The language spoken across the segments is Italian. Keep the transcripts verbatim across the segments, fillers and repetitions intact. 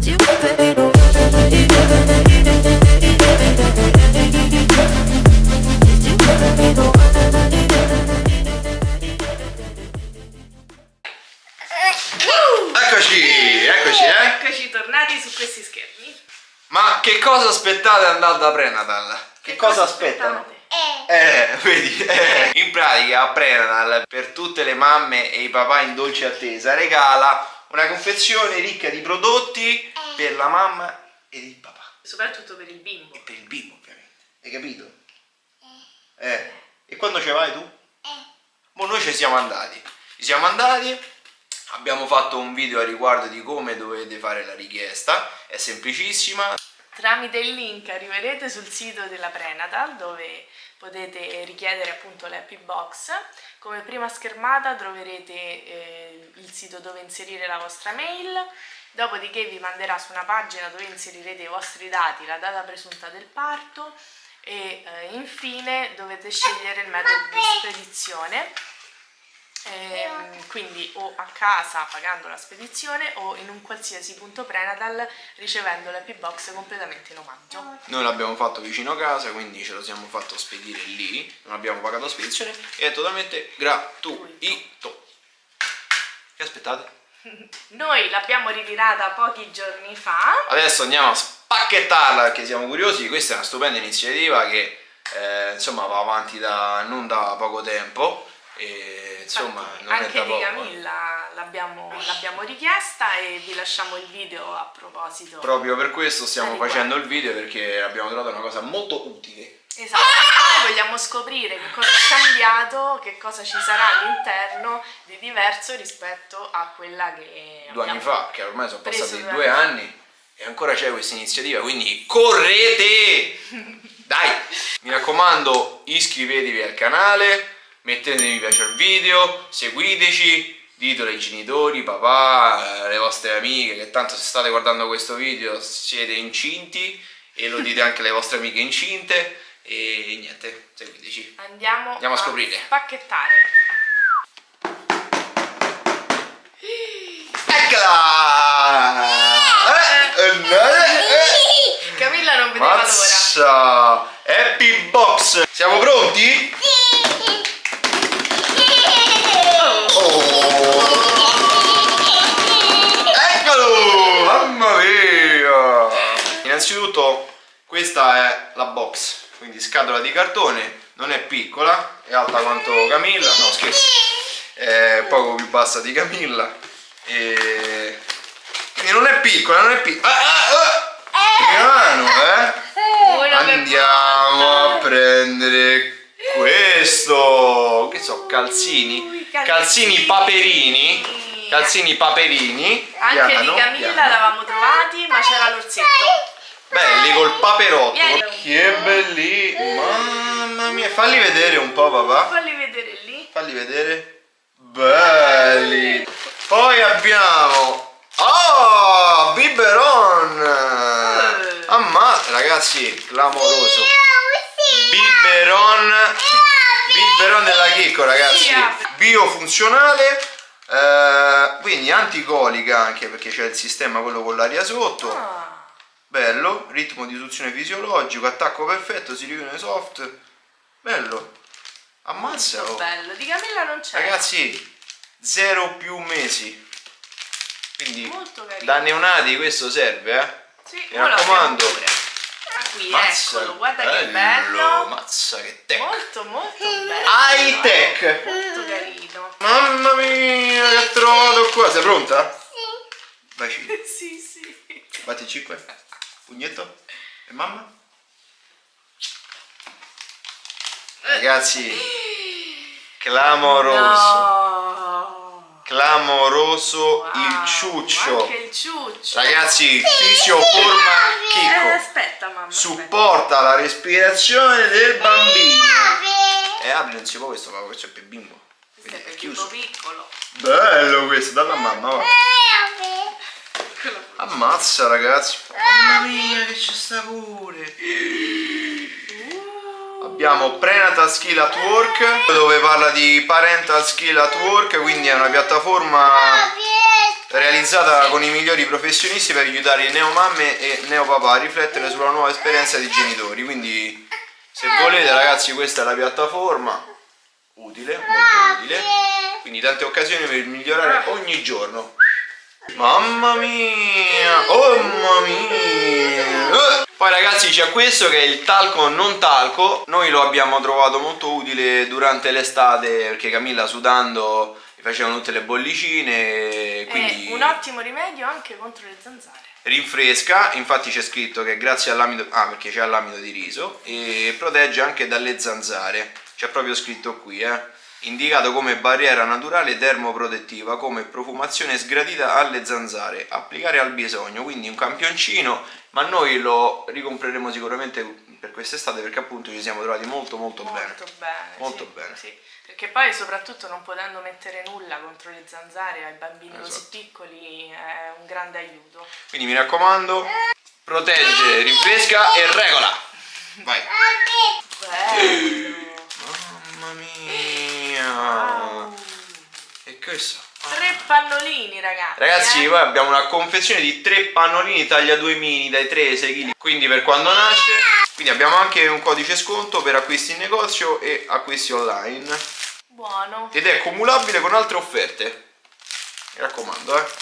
Eccoci, eccoci, eh? Eccoci tornati su questi schermi. Ma che cosa aspettate andare da Prenatal? Che, che cosa, cosa aspettano? Eh. eh, vedi, eh. In pratica Prenatal, per tutte le mamme e i papà in dolce attesa, regala una confezione ricca di prodotti eh. per la mamma e il papà. Soprattutto per il bimbo. E per il bimbo, ovviamente. Hai capito? Eh. eh. E quando ci vai tu? Eh. Mo noi ci siamo andati. Ci siamo andati. Abbiamo fatto un video a riguardo di come dovete fare la richiesta, è semplicissima. Tramite il link arriverete sul sito della Prenatal dove potete richiedere appunto l'Happy Box. Come prima schermata troverete eh, il sito dove inserire la vostra mail, dopodiché vi manderà su una pagina dove inserirete i vostri dati, la data presunta del parto e eh, infine dovete scegliere il metodo di spedizione. Ehm, quindi o a casa pagando la spedizione o in un qualsiasi punto Prenatal ricevendo l'Happy Box completamente in omaggio. Noi l'abbiamo fatto vicino a casa, quindi ce lo siamo fatto spedire lì, non abbiamo pagato la spedizione e è totalmente gratuito. Che aspettate? Noi l'abbiamo ritirata pochi giorni fa. Adesso andiamo a spacchettarla perché siamo curiosi. Questa è una stupenda iniziativa che eh, insomma va avanti da non da poco tempo. E, insomma, non anche è da di poco. Camilla l'abbiamo richiesta e vi lasciamo il video a proposito. Proprio per questo stiamo facendo il video, perché abbiamo trovato una cosa molto utile. Esatto, noi vogliamo scoprire che cosa è cambiato, che cosa ci sarà all'interno di diverso rispetto a quella che due anni fa, che ormai sono passati due anni anni e ancora c'è questa iniziativa, quindi correte! Dai! Mi raccomando, iscrivetevi al canale, mettete mi piace al video, seguiteci, ditelo ai genitori, papà, le vostre amiche, che tanto se state guardando questo video siete incinti, e lo dite anche alle vostre amiche incinte, e niente, seguiteci. Andiamo, Andiamo a scoprire. A spacchettare. Eccola! Eh, eh, eh, eh. Camilla non vedeva Mazza. l'ora. Happy Box! Siamo pronti? Eccolo! Mamma mia! Innanzitutto questa è la box, quindi scatola di cartone, non è piccola, è alta quanto Camilla, no scherzo, è poco più bassa di Camilla, e quindi non è piccola, non è piccola. Ah, ah, ah. Piano, eh? Andiamo a prendere questo, che so, calzini, calzini paperini, calzini paperini. Anche piano, di Camilla piano. l'avevamo trovati, ma c'era l'orsetto. Belli col paperotto. Vieni. Che belli. Mamma mia, falli vedere un po', papà. Falli vedere lì. Falli vedere. Belli. Poi abbiamo oh, biberon. Ammazza, ragazzi, clamoroso. Biberon. Biberon della Chicco, ragazzi. Biofunzionale. Eh, quindi anticolica, anche perché c'è il sistema quello con l'aria sotto. Ah. Bello, ritmo di suzione fisiologico, attacco perfetto, silione soft. Bello. Ammazza. Molto bello, di Camilla non c'è. Ragazzi, zero più mesi. Quindi molto carino. da neonati questo serve, eh? Sì, mi raccomando. Ah, qui, Mazza, eccolo, guarda bello, che bello. Mazza che tech. Molto molto bello. High tech. Molto carino. Mamma mia, che ho trovato qua. Sei pronta? Sì. Bacino. Sì, sì. Batti cinque. Pugnetto. E mamma? Ragazzi, clamoroso. No. Clamoroso, Wow, il ciuccio. Anche il ciuccio. Ragazzi, fisioforma Eh, Chicco. aspetta, mamma. Supporta aspetta. la respirazione del bambino. E apri, non si può questo, ma questo è per bimbo. Questo è per è chiuso. piccolo. Bello questo, dalla mamma, va. Ammazza, ragazzi. Mamma mia, che ci sta pure. Uh. Abbiamo Prenatal Skill at Work, dove parla di Parental Skill at Work, quindi è una piattaforma realizzata con i migliori professionisti per aiutare neomamme e neopapà a riflettere sulla nuova esperienza dei genitori. Quindi se volete ragazzi, questa è la piattaforma, utile, molto utile, quindi tante occasioni per migliorare ogni giorno. Mamma mia, oh mamma mia. Poi ragazzi c'è questo che è il talco non talco. Noi lo abbiamo trovato molto utile durante l'estate perché Camilla sudando gli facevano tutte le bollicine, quindi è un ottimo rimedio anche contro le zanzare. Rinfresca, infatti c'è scritto che grazie all'amido, ah perché c'è l'amido di riso, e protegge anche dalle zanzare, c'è proprio scritto qui, eh. Indicato come barriera naturale termoprotettiva, come profumazione sgradita alle zanzare, applicare al bisogno, quindi un campioncino, ma noi lo ricompreremo sicuramente per quest'estate perché appunto ci siamo trovati molto molto, molto bene. bene. Molto sì, bene. Sì. Perché poi soprattutto non potendo mettere nulla contro le zanzare ai bambini Esatto. così piccoli è un grande aiuto. Quindi mi raccomando, protegge, rinfresca e regola. Vai. Bello. Mamma mia. Wow. E questo? Tre pannolini ragazzi. Ragazzi, eh? poi abbiamo una confezione di tre pannolini taglia due mini dai tre ai sei chili, quindi per quando nasce. Quindi abbiamo anche un codice sconto per acquisti in negozio e acquisti online. Buono. Ed è cumulabile con altre offerte. Mi raccomando, eh.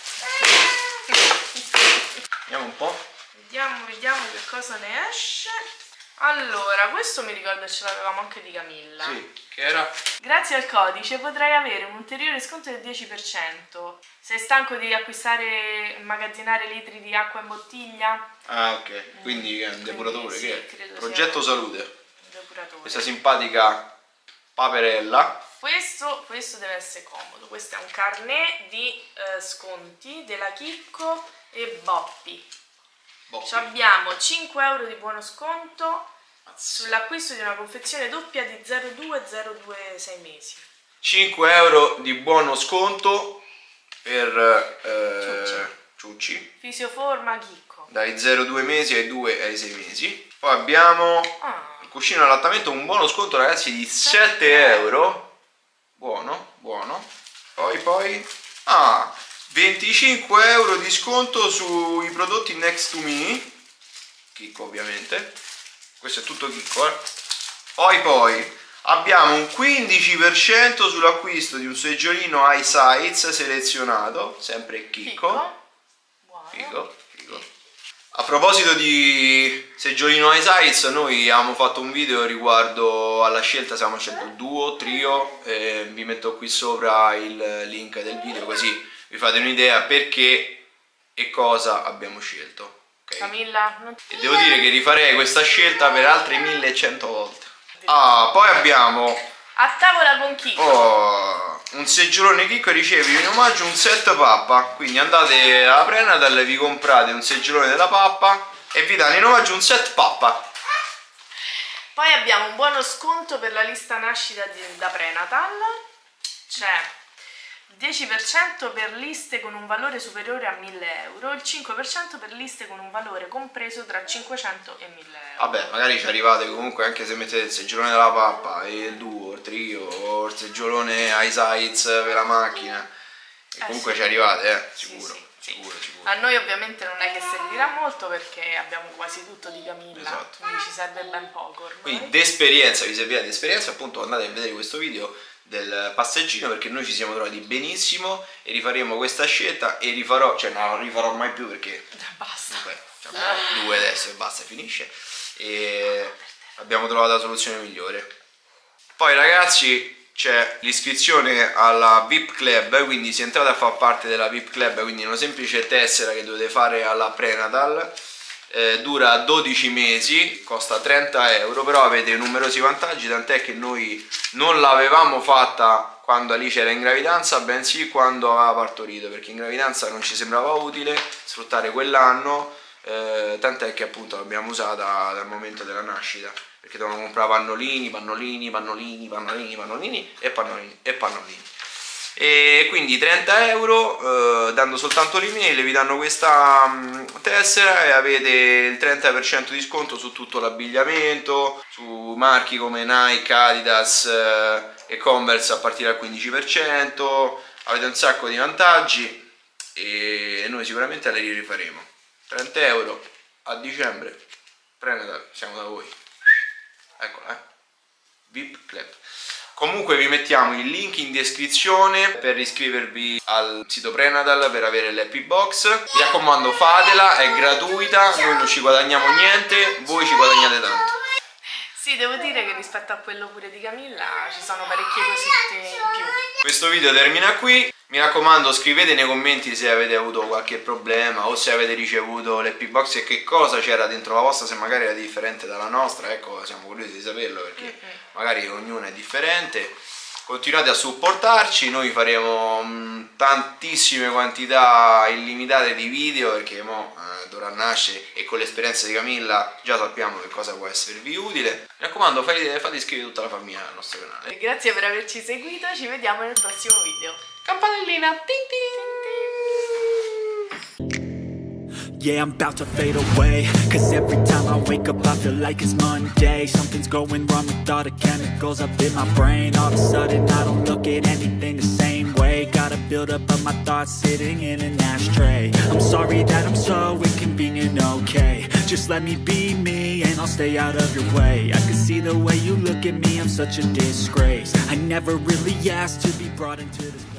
Vediamo un po'. Vediamo, vediamo che cosa ne esce. Allora, questo mi ricordo che ce l'avevamo anche di Camilla. Sì, che era? Grazie al codice potrai avere un ulteriore sconto del dieci per cento. Sei stanco di acquistare e immagazzinare litri di acqua in bottiglia? Ah, ok. Quindi è un depuratore, sì, che è? credo Progetto sia Salute. un depuratore. Questa simpatica paperella. Questo, questo deve essere comodo. Questo è un carnet di eh, sconti della Chicco e Boppi. Boh. Ci abbiamo cinque euro di buono sconto sull'acquisto di una confezione doppia di zero due zero due sei mesi. cinque euro di buono sconto per eh, Ciucci. ciucci. Fisioforma Chicco. Dai zero due mesi ai due ai sei mesi. Poi abbiamo Ah. il cuscino allattamento, un buono sconto ragazzi di sette euro. Buono, buono. Poi poi ah, venticinque euro di sconto sui prodotti Next to Me. Chicco ovviamente. Questo è tutto Chicco, eh. Poi poi abbiamo un quindici per cento sull'acquisto di un seggiolino iSights selezionato, sempre Chicco. Buono. Figo, figo. A proposito di seggiolino iSights, noi abbiamo fatto un video riguardo alla scelta, stiamo scelto duo, trio, eh, vi metto qui sopra il link del video così vi fate un'idea perché e cosa abbiamo scelto. Okay? Camilla, non ti... E devo dire che rifarei questa scelta per altre millecento volte. Ah, poi abbiamo A tavola con Chicco. oh, un seggiolone Chicco e ricevi in omaggio un set pappa. Quindi andate alla Prenatal, vi comprate un seggiolone della pappa e vi danno in omaggio un set pappa. Poi abbiamo un buono sconto per la lista nascita di, da Prenatal. C'è dieci per cento per liste con un valore superiore a mille euro, il cinque per cento per liste con un valore compreso tra cinquecento e mille euro. Vabbè, magari ci arrivate comunque anche se mettete il seggiolone della pappa e il duo, il trio o il seggiolone iSights per la macchina. E Eh, comunque sì. ci arrivate, eh? Sì, Sicuro, sì, sì. sicuro, sicuro. A noi ovviamente non è che servirà molto perché abbiamo quasi tutto di Camilla, Esatto. quindi ci serve ben poco ormai. Quindi d'esperienza, vi servirà di esperienza, appunto andate a vedere questo video del passeggino perché noi ci siamo trovati benissimo e rifaremo questa scelta e rifarò, cioè non la rifarò mai più perché Basta. vabbè, facciamo due adesso e basta, finisce e abbiamo trovato la soluzione migliore. Poi ragazzi c'è l'iscrizione alla V I P Club, quindi se entrate a far parte della V I P Club, quindi una semplice tessera che dovete fare alla Prenatal, eh, dura dodici mesi, costa trenta euro, però avete numerosi vantaggi, tant'è che noi non l'avevamo fatta quando Alice era in gravidanza, bensì quando aveva partorito, perché in gravidanza non ci sembrava utile sfruttare quell'anno, eh, tant'è che appunto l'abbiamo usata dal momento della nascita, perché dovevamo comprare pannolini, pannolini, pannolini, pannolini, pannolini e pannolini e pannolini. E quindi trenta euro, eh, dando soltanto l'email vi danno questa mh, tessera e avete il trenta per cento di sconto su tutto l'abbigliamento, su marchi come Nike, Adidas eh, e Converse a partire dal quindici per cento, avete un sacco di vantaggi e noi sicuramente le rifaremo. trenta euro a dicembre, Prenatal, siamo da voi. Eccola, eh. V I P Club. Comunque vi mettiamo il link in descrizione per iscrivervi al sito Prenatal per avere l'Happy Box. Mi raccomando, fatela, è gratuita, noi non ci guadagniamo niente, voi ci guadagnate tanto. Sì, devo dire che rispetto a quello pure di Camilla ci sono parecchie cosette in più. Questo video termina qui. Mi raccomando, scrivete nei commenti se avete avuto qualche problema o se avete ricevuto l'Happy Box e che cosa c'era dentro la vostra, se magari era differente dalla nostra. Ecco, siamo curiosi di saperlo perché mm-hmm. magari ognuno è differente. Continuate a supportarci, noi faremo mh, tantissime quantità illimitate di video perché mo eh, Dora nasce e con l'esperienza di Camilla già sappiamo che cosa può esservi utile. Mi raccomando, fate, fate iscrivere tutta la famiglia al nostro canale. Grazie per averci seguito, ci vediamo nel prossimo video. Campanellina! Ting ting! Yeah, I'm about to fade away, cause every time I wake up I feel like it's Monday. Something's going wrong with all the chemicals up in my brain. All of a sudden I don't look at anything the same way. Got a build up of my thoughts sitting in an ashtray. I'm sorry that I'm so inconvenient, okay. Just let me be me and I'll stay out of your way. I can see the way you look at me, I'm such a disgrace. I never really asked to be brought into this